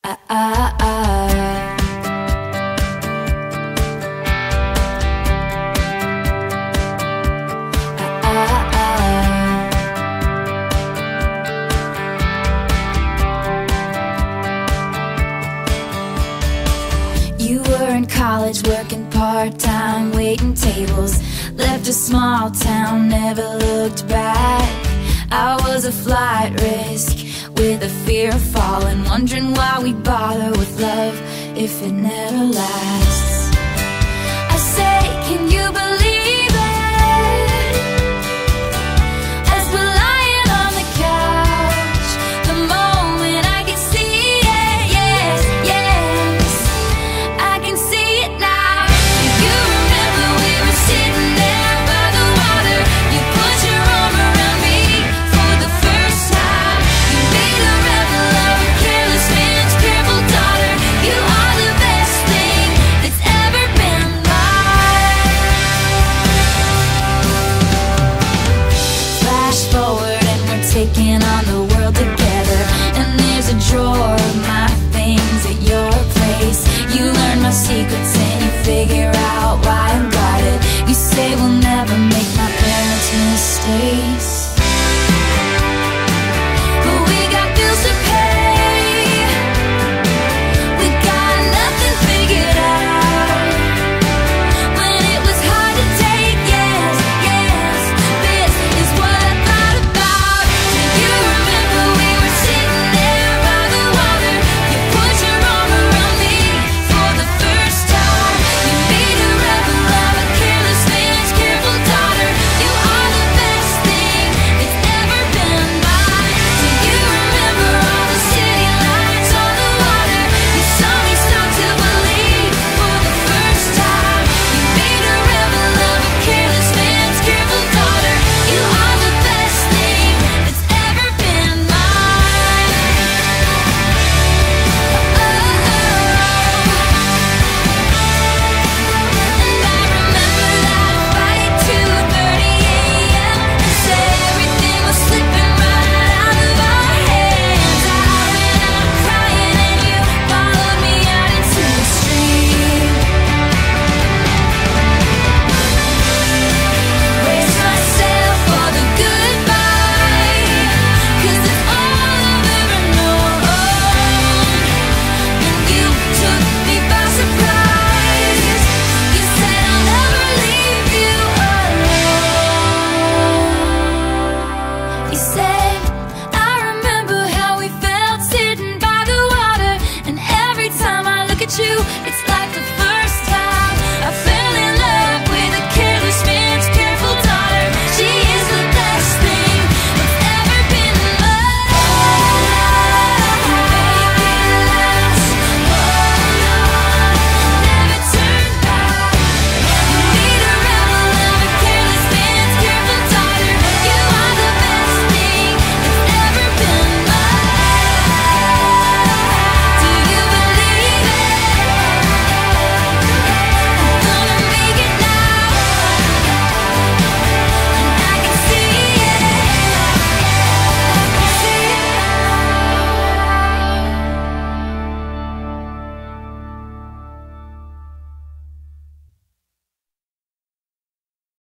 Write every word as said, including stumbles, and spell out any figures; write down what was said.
I, I, I. You were in college working part-time, waiting tables. Left a small town, never looked back. I was a flight risk with a fear of falling, wondering why we bother with love if it never lasts. I say, can you believe it?